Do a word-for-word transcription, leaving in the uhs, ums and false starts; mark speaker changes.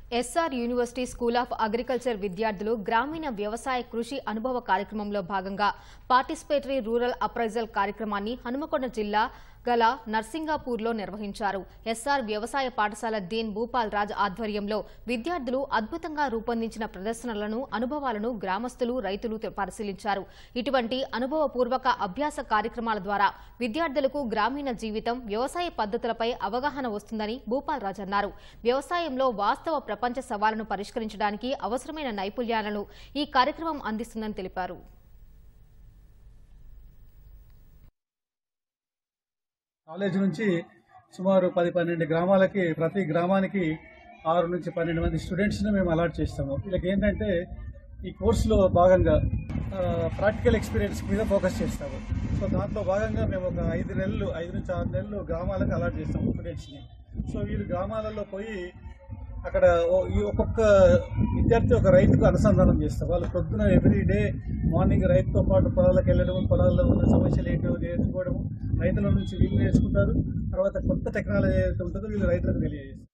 Speaker 1: SR university school of agriculture విద్యార్థులు గ్రామీణ వ్యవసాయ కృషి అనుభవ కార్యక్రమంలో భాగంగా పార్టిసిపేటరీ రూరల్ అప్రైజల్ కార్యక్రమాన్ని హనుమకొండ జిల్లా గల నర్సింగాపూర్లో నిర్వహించారు. ఎస్ఆర్ వ్యవసాయ పాఠశాల డీన్ భూపాల్ రాజ్ ఆధ్వర్యంలో విద్యార్థులు అద్భుతంగా రూపొందించిన ప్రదర్శనలను, అనుభవాలను గ్రామస్తులు, రైతులు పరిశీలించారు. ఇటువంటి అనుభవపూర్వక అభ్యాస కార్యక్రమాల ద్వారా విద్యార్థులకు గ్రామీణ జీవితం, వ్యవసాయ పద్ధతులపై అవగాహన వస్తుందని భూపాల్ రాజ్ అన్నారు. వ్యవసాయంలో వాస్తవ ప్రపంచ సవాళ్లను పరిష్కరించడానికి అవసరమైన నైపుణ్యాలను ఈ కార్యక్రమం అందిస్తుందని తెలిపారు.
Speaker 2: కాలేజ్ నుంచి సుమారు పది పన్నెండు గ్రామాలకి ప్రతి గ్రామానికి ఆరు నుంచి పన్నెండు మంది స్టూడెంట్స్ని మేము అలాట్ చేస్తాము. వీళ్ళకి ఏంటంటే ఈ కోర్సులో భాగంగా ప్రాక్టికల్ ఎక్స్పీరియన్స్ మీద ఫోకస్ చేస్తాము. సో దాంట్లో భాగంగా మేము ఒక ఐదు నెలలు ఐదు నుంచి ఆరు నెలలు గ్రామాలకు అలాట్ చేస్తాము స్టూడెంట్స్ని. సో వీళ్ళు గ్రామాలలో పోయి అక్కడ ఈ ఒక్కొక్క విద్యార్థి ఒక రైతుకు అనుసంధానం చేస్తారు. వాళ్ళు పొద్దున ఎవ్రీ డే మార్నింగ్ రైతుతో పాటు పొలాలకు వెళ్ళడం, పొలాల్లో ఉన్న సమస్యలు ఏంటో నేర్చుకోవడం, రైతుల నుంచి వీళ్ళు నేర్చుకుంటారు. తర్వాత కొత్త టెక్నాలజీ ఏదైతే ఉంటుందో వీళ్ళు రైతులకు తెలియజేస్తారు.